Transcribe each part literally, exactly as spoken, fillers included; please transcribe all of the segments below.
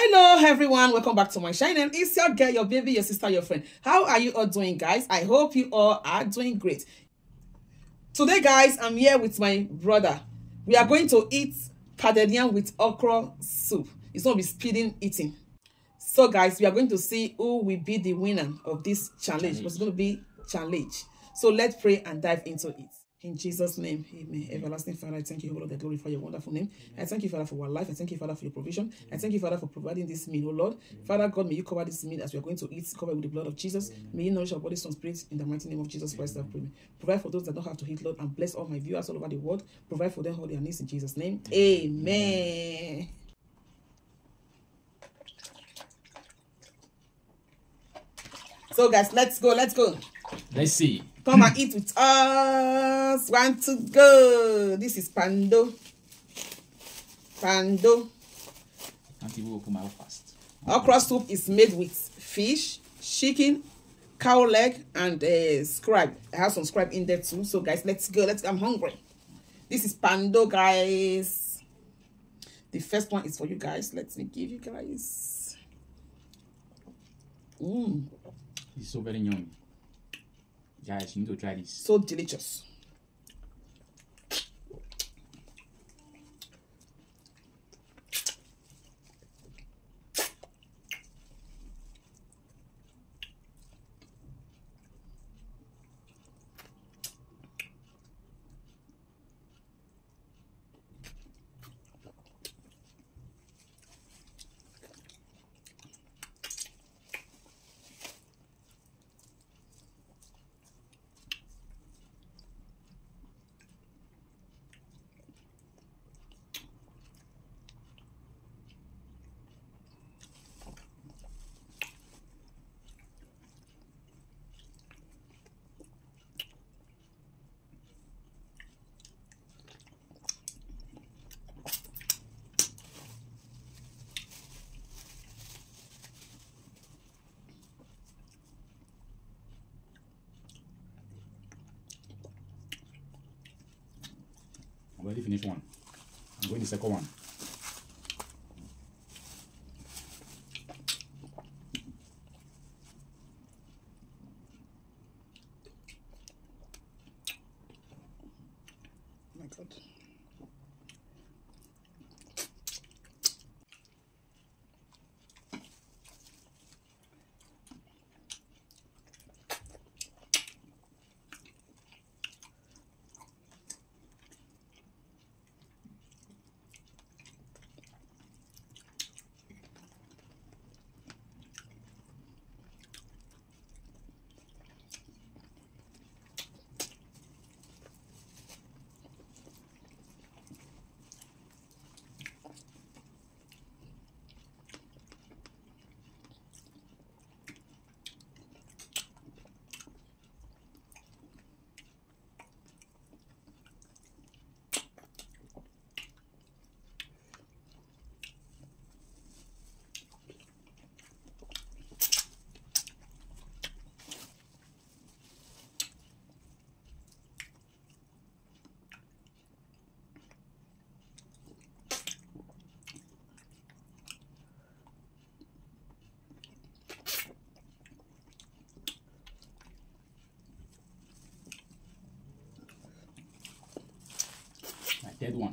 Hello everyone, welcome back to my channel. It's your girl, your baby, your sister, your friend. How are you all doing, guys? I hope you all are doing great. Today, guys, I'm here with my brother. We are going to eat pounded yam with okra soup. It's not be speeding eating. So, guys, we are going to see who will be the winner of this challenge. It's going to be challenge. So let's pray and dive into it. In Jesus' name, amen. Everlasting Father, I thank you, Lord, that glorify your wonderful name. I thank you, Father, for our life. I thank you, Father, for your provision. I thank you, Father, for providing this meal, oh Lord. Father God, may you cover this meal as we are going to eat, cover with the blood of Jesus. May you nourish our bodies and spirits in the mighty name of Jesus Christ. I pray. Provide for those that don't have to eat, Lord, and bless all my viewers all over the world. Provide for them all their needs in Jesus' name. Amen. So, guys, let's go. Let's go. Let's see. Come and eat with us. Want to go? This is Pando. Pando. Auntie will come out fast. Okra soup is made with fish, chicken, cow leg, and uh, scribe. I have some scribe in there too. So, guys, let's go. Let's. I'm hungry. This is Pando, guys. The first one is for you guys. Let me give you guys. Mmm. It's so very yummy. Guys, you need to try this. So delicious. I already finished one. I'm going to the second one. Oh my God. My third one.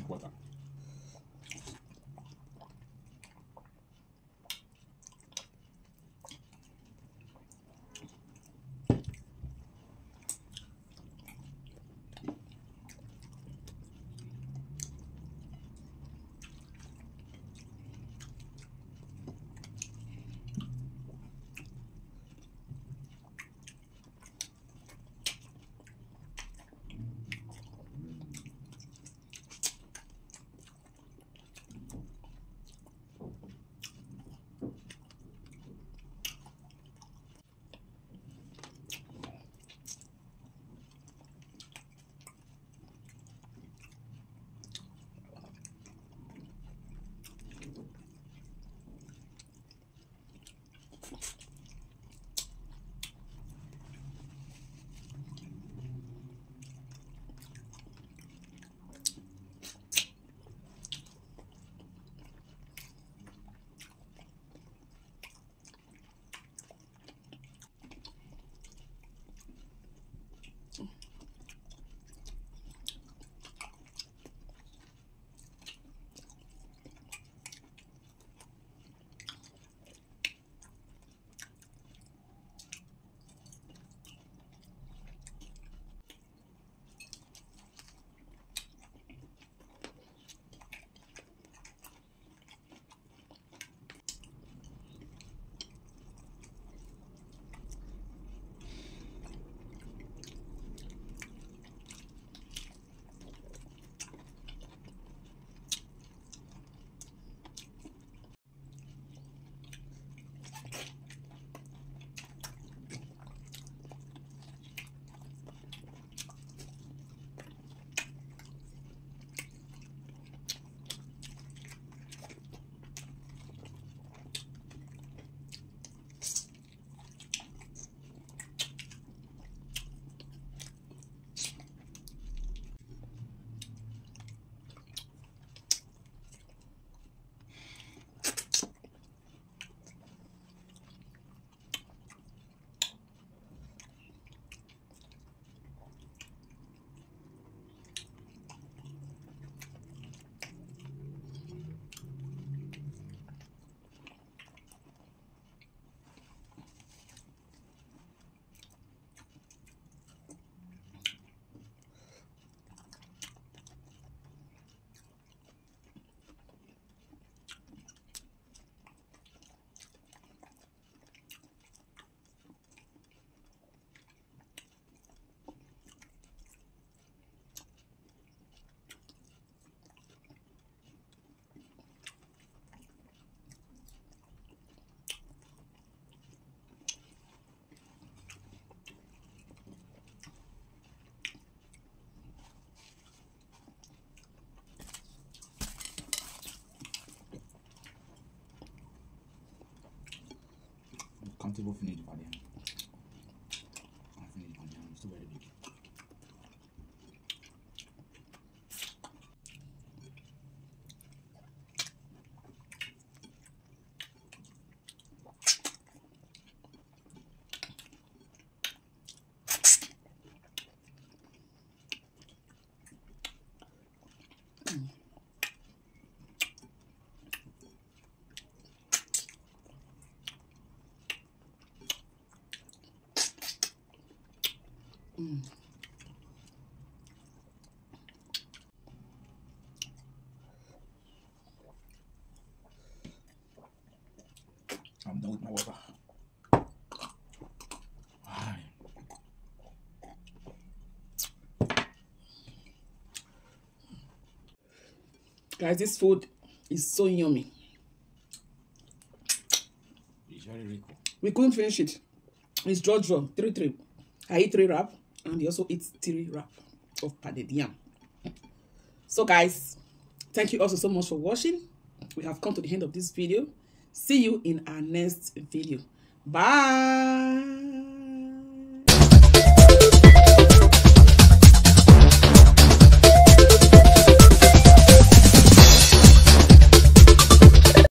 butter. Comfortable finish by the end. I finish by the end. It's too very big. Mm. I'm done with my water. Aye. Guys, this food is so yummy. It's very rico. We couldn't finish it. It's draw draw three three. I eat three wrap, and he also eats three wrap of pounded yam. So guys, thank you also so much for watching. We have come to the end of this video. See you in our next video. Bye.